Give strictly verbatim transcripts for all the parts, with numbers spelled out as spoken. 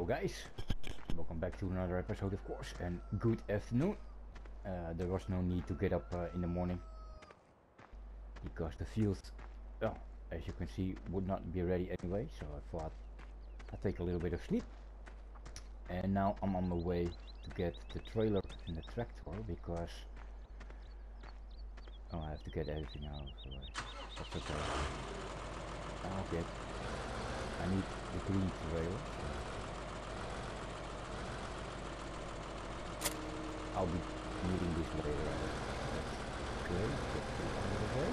guys, welcome back to another episode of course, and good afternoon. Uh, there was no need to get up uh, in the morning because the field, well, as you can see, would not be ready anyway, so I thought I'd take a little bit of sleep. And now I'm on my way to get the trailer and the tractor because oh, I have to get everything out of the way. That's okay. I'll get I need the green trailer. I'll be needing this later. That's great. Get it out of the way.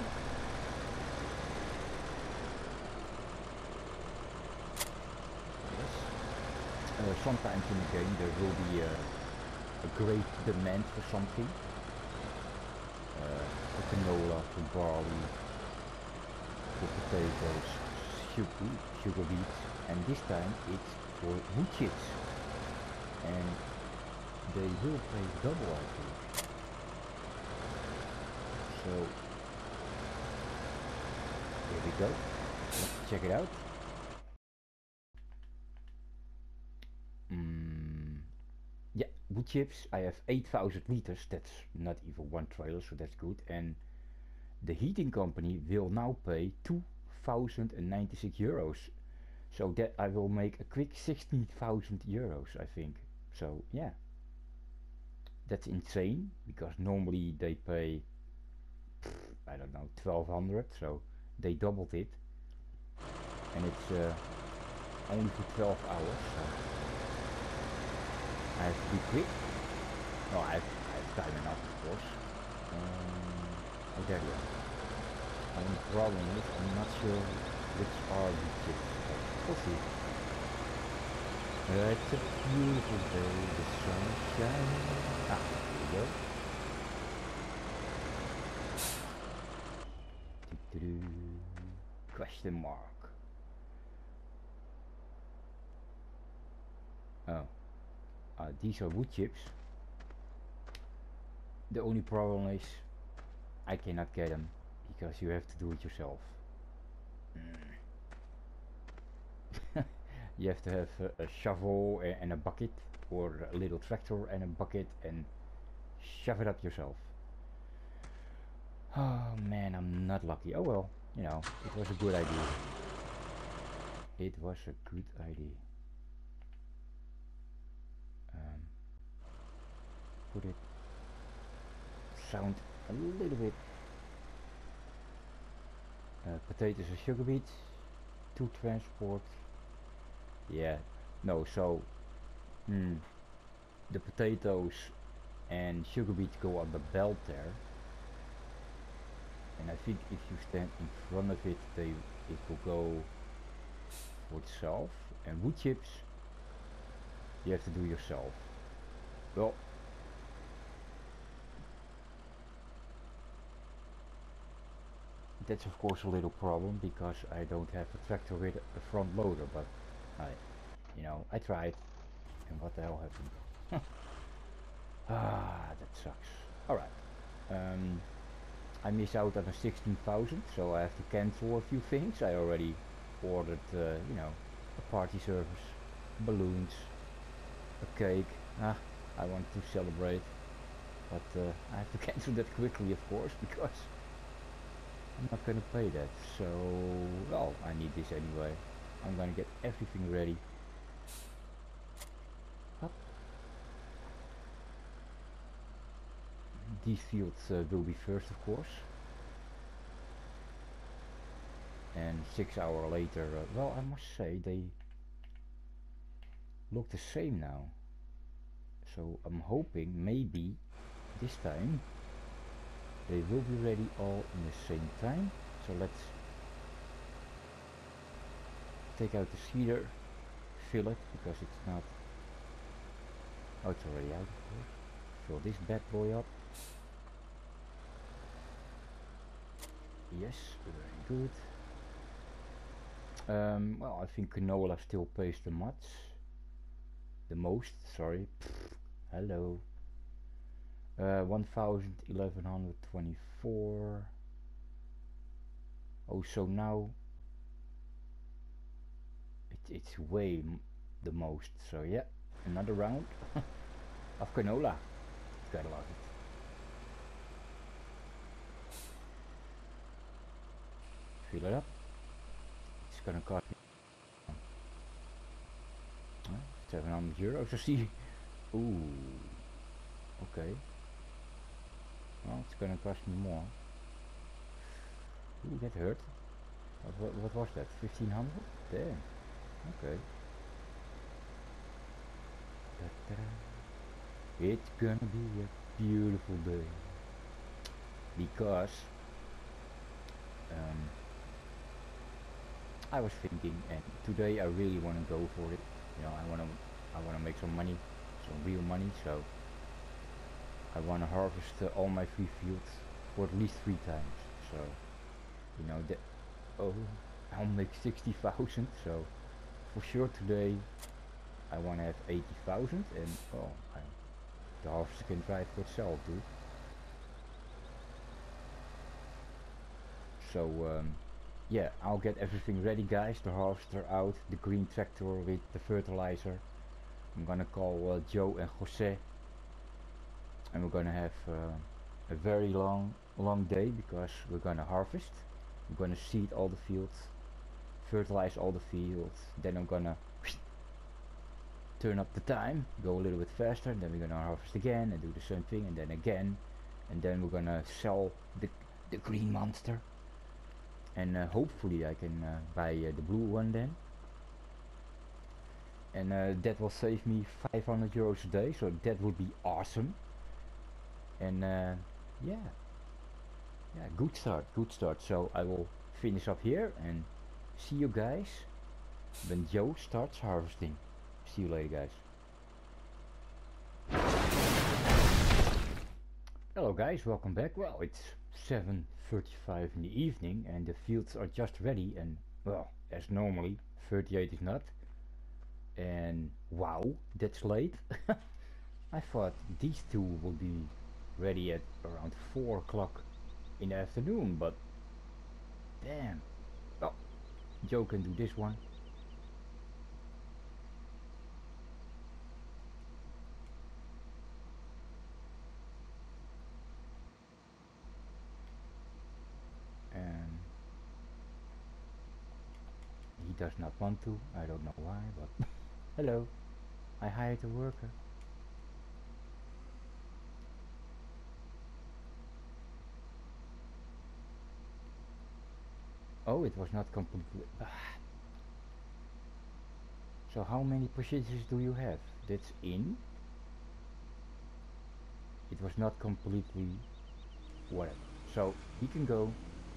Yes. Uh, sometimes in the game there will be a, a great demand for something. Uh, for canola, for barley, for potatoes, sugar, sugar beets, and this time it's for wood chips. And they will pay double, I think. So here we go. Let's check it out. Mm, yeah, wood chips. I have eight thousand liters. That's not even one trailer, so that's good. And the heating company will now pay two thousand ninety-six euros. So that I will make a quick sixteen thousand euros, I think. So yeah. That's insane, because normally they pay, I don't know, twelve hundred, so they doubled it, and it's uh, only for twelve hours, so I have to be quick. Oh, I have, I have time enough, of course. Um, oh, there you are. Only problem is, I'm not sure which are the chips, but we'll see. Uh, it's a beautiful day, the sun is shining. Ah, here we go. Doo -doo -doo. Question mark. Oh, uh, these are wood chips. The only problem is I cannot get them because you have to do it yourself. Mm. You have to have a, a shovel and a bucket, or a little tractor and a bucket, and shove it up yourself. Oh man, I'm not lucky. Oh well, you know, it was a good idea. It was a good idea. Um, put it sound a little bit. Uh, potatoes and sugar beets to transport. Yeah, no, so hmm, the potatoes and sugar beets go on the belt there, and I think if you stand in front of it, they it will go for itself. And wood chips you have to do yourself. Well, that's of course a little problem because I don't have a tractor with a front loader, but I, you know, I tried, and what the hell happened? Ah, that sucks. Alright, um, I miss out on a sixteen thousand, so I have to cancel a few things. I already ordered, uh, you know, a party service, balloons, a cake. Ah, I want to celebrate, but uh, I have to cancel that quickly, of course, because I'm not gonna pay that. So, well, I need this anyway. I'm gonna get everything ready. Up. These fields uh, will be first, of course. And six hours later, uh, well, I must say they look the same now. So I'm hoping maybe this time they will be ready all in the same time. So let's take out the seeder, fill it, because it's not, oh, it's already out, of course. Fill this bad boy up. Yes, very good. Um, well, I think canola still pays the much, the most, sorry. Pfft, hello. Uh, one thousand eleven hundred twenty-four. Oh, so now it, it's way the most. So yeah, another round of canola. Gotta love it. Fill it up. It's gonna cost me uh, seven hundred euros. I see. Ooh. Okay. Well, it's gonna cost me more. Ooh, that hurt. What, what, what was that? fifteen hundred? Damn. Okay. Da-da-da. It's gonna be a beautiful day. Because um, I was thinking, and today I really want to go for it. You know, I want to, I want to make some money, some real money. So I want to harvest uh, all my free fields for at least three times. So you know that. Oh, I'll make sixty thousand. So for sure today I want to have eighty thousand, and oh, I, the harvester can drive for itself, dude. So um, yeah, I'll get everything ready, guys. The harvester out, the green tractor with the fertilizer. I'm gonna call uh, Joe and Jose, and we're gonna have uh, a very long, long day because we're gonna harvest. We're gonna seed all the fields, fertilize all the fields. Then I'm gonna turn up the time, go a little bit faster. Then we're gonna harvest again and do the same thing, and then again, and then we're gonna sell the the green monster. And uh, hopefully I can uh, buy uh, the blue one then. And uh, that will save me five hundred euros a day, so that would be awesome. And uh, yeah, yeah, good start, good start. So I will finish up here and see you guys when Joe starts harvesting. See you later, guys. Hello guys, welcome back. Well, it's seven thirty-five in the evening and the fields are just ready, and well, as normally thirty-eight is not. And wow, that's late. I thought these two would be ready at around four o'clock in the afternoon, but damn. Oh, Joe can do this one. And he does not want to. I don't know why, but hello, I hired a worker. Oh, it was not completely. So how many positions do you have? That's in. It was not completely whatever. So he can go.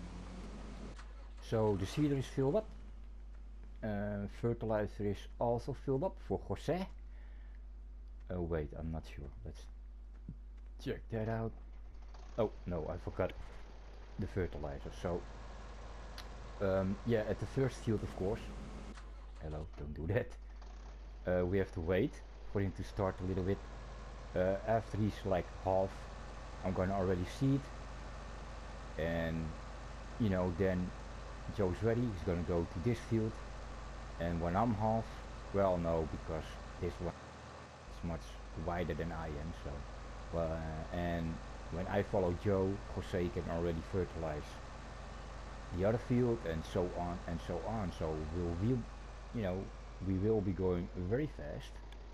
So the seeder is filled up. Uh, fertilizer is also filled up for Jose. Oh wait, I'm not sure. Let's check that out. Oh no, I forgot the fertilizer. So um, yeah, at the first field, of course. Hello, don't do that. Uh, we have to wait for him to start a little bit. Uh, after he's like half, I'm gonna already seed, and you know, then Joe's ready. He's gonna go to this field, and when I'm half, well, no, because this one is much wider than I am. So, uh, and when I follow Joe, Jose can already fertilize the other field, and so on and so on. So we'll, we'll you know, we will be going very fast,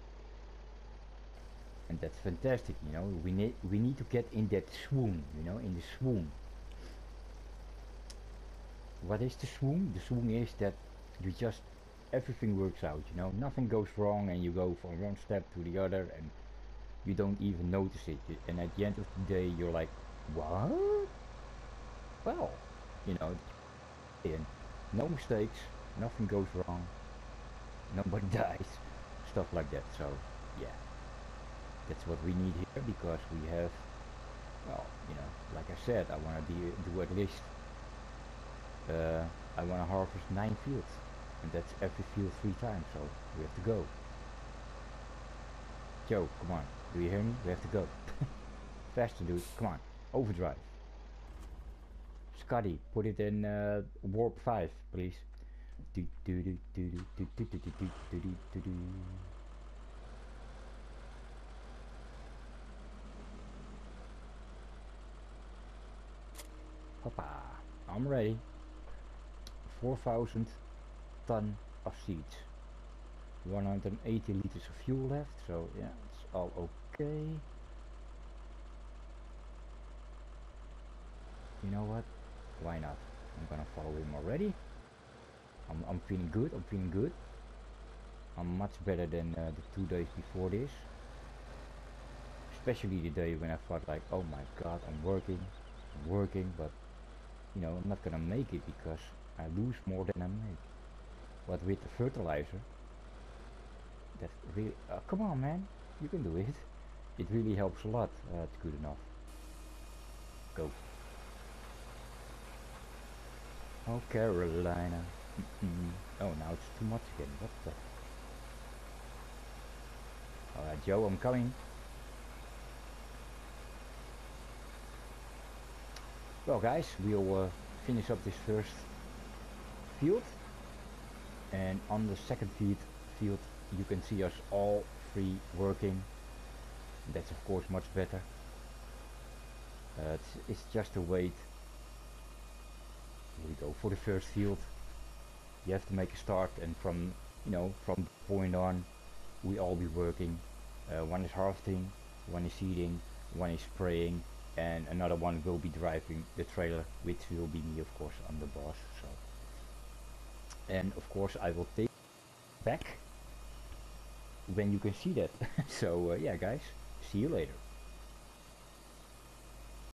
and that's fantastic. You know, we need we need to get in that swoon. You know, in the swoon. What is the swoon? The swoon is that you just everything works out. You know, nothing goes wrong, and you go from one step to the other, and you don't even notice it. And at the end of the day, you're like, what? Well, you know, and no mistakes, nothing goes wrong, nobody dies, stuff like that. So yeah, that's what we need here, because we have, well, you know, like I said, I want to do, do at least uh, I want to harvest nine fields, and that's every field three times, so we have to go. Joe, come on, do you hear me? We have to go. Faster, dude, come on, overdrive. Scotty, put it in uh, warp five, please. do do do do do do do do do do do do do. Hoppa, I'm ready. four thousand ton of seeds. one hundred eighty liters of fuel left, so yeah, it's all okay. You know what? Why not? I'm gonna follow him already. I'm, I'm feeling good, I'm feeling good. I'm much better than uh, the two days before this. Especially the day when I felt like, oh my god, I'm working, I'm working, but you know, I'm not gonna make it because I lose more than I make. But with the fertilizer, that really, uh, come on man, you can do it. It really helps a lot. Uh, it's good enough. Go. Oh, Carolina. Mm-mm. Oh, now it's too much again. What the? Alright, Joe, I'm coming. Well, guys, we'll uh, finish up this first field. And on the second field, field, you can see us all three working. That's, of course, much better. Uh, it's, it's just a wait. Here we go for the first field. You have to make a start, and from you know from the point on, we all be working. Uh, one is harvesting, one is seeding, one is spraying, and another one will be driving the trailer, which will be me, of course. I'm the boss. So, and of course, I will take back when you can see that. So uh, yeah, guys, see you later.